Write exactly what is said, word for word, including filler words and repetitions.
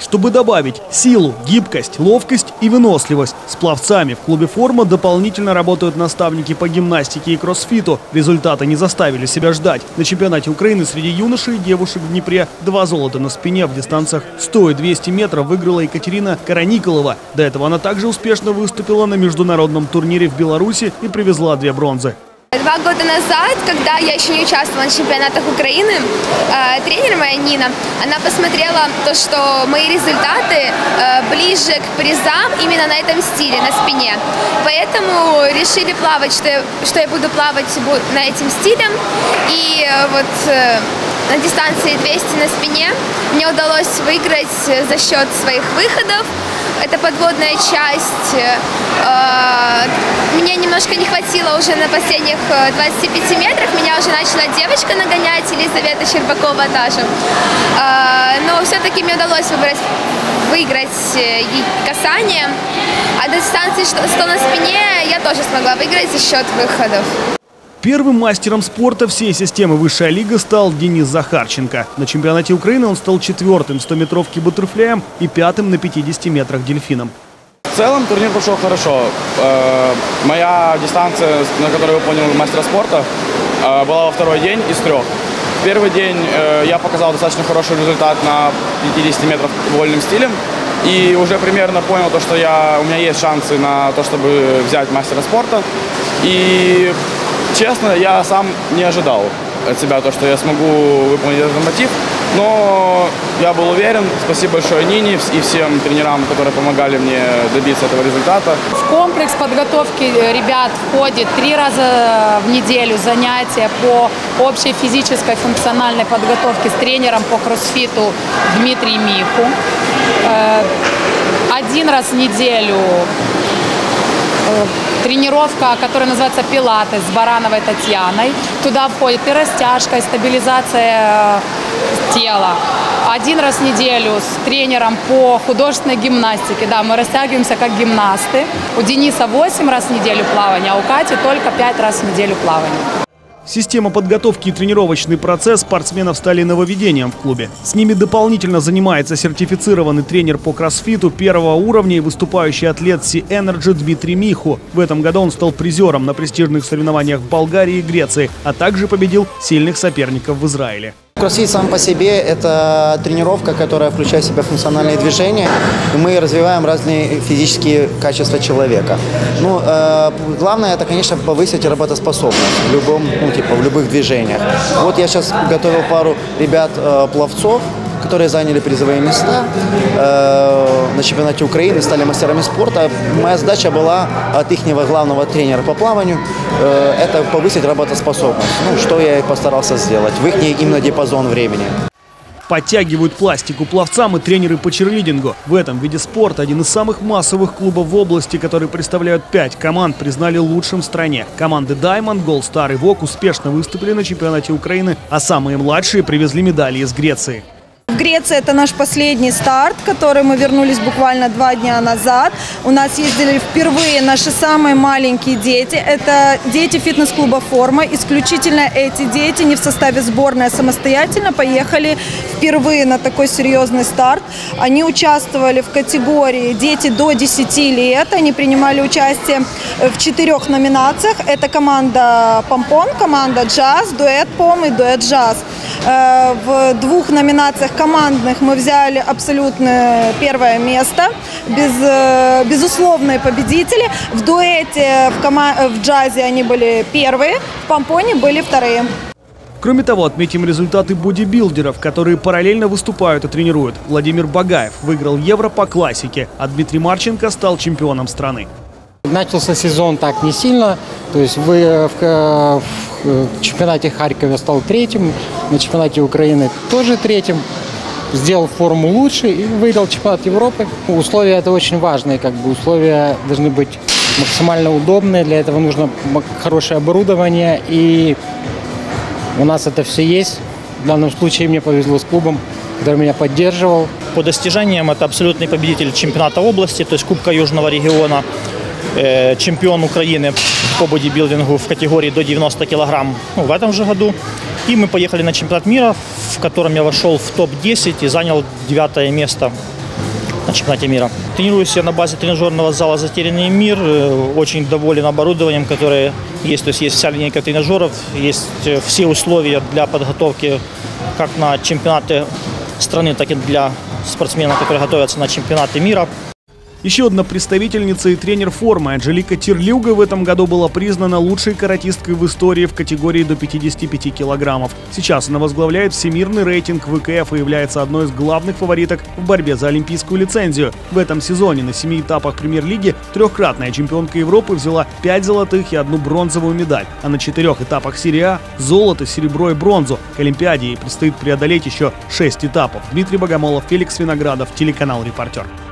Чтобы добавить силу, гибкость, ловкость и выносливость, с пловцами в клубе «Форма» дополнительно работают наставники по гимнастике и кроссфиту. Результаты не заставили себя ждать. На чемпионате Украины среди юношей и девушек в Днепре два золота на спине в дистанциях сто и двести метров выиграла Екатерина Караниколова. До этого она также успешно выступила на международном турнире в Беларуси и привезла две бронзы. Два года назад, когда я еще не участвовала на чемпионатах Украины, э, тренер моя Нина, она посмотрела то, что мои результаты э, ближе к призам именно на этом стиле, на спине. Поэтому решили плавать, что я, что я буду плавать на этим стилем. И э, вот э, на дистанции двести на спине мне удалось выиграть за счет своих выходов. Это подводная часть. Мне немножко не хватило уже на последних двадцати пяти метрах. Меня уже начала девочка нагонять, Елизавета Щербакова та же. Но все-таки мне удалось выбрать, выиграть касание. А до дистанции сто на спине я тоже смогла выиграть за счет выходов. Первым мастером спорта всей системы «Высшая лига» стал Денис Захарченко. На чемпионате Украины он стал четвертым в стометровке баттерфляем и пятым на пятидесяти метрах дельфином. В целом турнир прошел хорошо. Моя дистанция, на которой выполнил мастера спорта, была во второй день из трех. В первый день я показал достаточно хороший результат на пятидесяти метрах вольным стилем. И уже примерно понял, что я, у меня есть шансы на то, чтобы взять мастера спорта. И честно, я сам не ожидал от себя то, что я смогу выполнить этот норматив, но я был уверен. Спасибо большое Нине и всем тренерам, которые помогали мне добиться этого результата. В комплекс подготовки ребят входит три раза в неделю занятия по общей физической функциональной подготовке с тренером по кроссфиту Дмитрием Миху. Один раз в неделю тренировка, которая называется «Пилатес» с Барановой Татьяной. Туда входит и растяжка, и стабилизация тела. Один раз в неделю с тренером по художественной гимнастике. Да, мы растягиваемся как гимнасты. У Дениса восемь раз в неделю плавания, а у Кати только пять раз в неделю плавания. Система подготовки и тренировочный процесс спортсменов стали нововведением в клубе. С ними дополнительно занимается сертифицированный тренер по кроссфиту первого уровня и выступающий атлет Sea Energy Дмитрий Миху. В этом году он стал призером на престижных соревнованиях в Болгарии и Греции, а также победил сильных соперников в Израиле. Кроссфит сам по себе – это тренировка, которая включает в себя функциональные движения, и мы развиваем разные физические качества человека. Ну, э, главное – это, конечно, повысить работоспособность в любом, ну, типа, в любых движениях. Вот я сейчас готовил пару ребят-пловцов, которые заняли призовые места э, на чемпионате Украины, стали мастерами спорта. Моя задача была от их главного тренера по плаванию э, это повысить работоспособность, ну, что я и постарался сделать в их именно диапазон времени. Подтягивают пластику пловцам и тренеры по черлидингу. В этом виде спорта один из самых массовых клубов в области, которые представляют пять команд, признали лучшим в стране. Команды Diamond, Gold Star и Вок успешно выступили на чемпионате Украины, а самые младшие привезли медали из Греции. В Греции это наш последний старт, который мы вернулись буквально два дня назад. У нас ездили впервые наши самые маленькие дети. Это дети фитнес-клуба «Форма». Исключительно эти дети не в составе сборной, а самостоятельно поехали впервые на такой серьезный старт. Они участвовали в категории «Дети до десяти лет». Они принимали участие в четырех номинациях. Это команда «Помпон», команда «Джаз», дуэт «Пом» и дуэт «Джаз». В двух номинациях командных мы взяли абсолютно первое место, без, безусловные победители. В дуэте, в, кома в джазе они были первые, в помпоне были вторые. Кроме того, отметим результаты бодибилдеров, которые параллельно выступают и тренируют. Владимир Багаев выиграл Евро по классике, а Дмитрий Марченко стал чемпионом страны. Начался сезон так не сильно, то есть вы в, в чемпионате Харькова стал третьим, на чемпионате Украины тоже третьим, сделал форму лучше и выиграл чемпионат Европы. Условия это очень важные, как бы условия должны быть максимально удобные, для этого нужно хорошее оборудование, и у нас это все есть. В данном случае мне повезло с клубом, который меня поддерживал. По достижениям это абсолютный победитель чемпионата области, то есть Кубка Южного региона. Чемпион Украины по бодибилдингу в категории до девяноста килограмм, ну, в этом же году. И мы поехали на чемпионат мира, в котором я вошел в топ десять и занял девятое место на чемпионате мира. Тренируюсь я на базе тренажерного зала «Затерянный мир». Очень доволен оборудованием, которое есть. То есть есть вся линейка тренажеров, есть все условия для подготовки как на чемпионаты страны, так и для спортсменов, которые готовятся на чемпионаты мира. Еще одна представительница и тренер формы Анжелика Терлюга в этом году была признана лучшей каратисткой в истории в категории до пятидесяти пяти килограммов. Сейчас она возглавляет всемирный рейтинг вэ ка эф и является одной из главных фавориток в борьбе за олимпийскую лицензию. В этом сезоне на семи этапах премьер-лиги трехкратная чемпионка Европы взяла пять золотых и одну бронзовую медаль. А на четырех этапах серии А – золото, серебро и бронзу. К Олимпиаде ей предстоит преодолеть еще шесть этапов. Дмитрий Богомолов, Феликс Виноградов, телеканал «Репортер».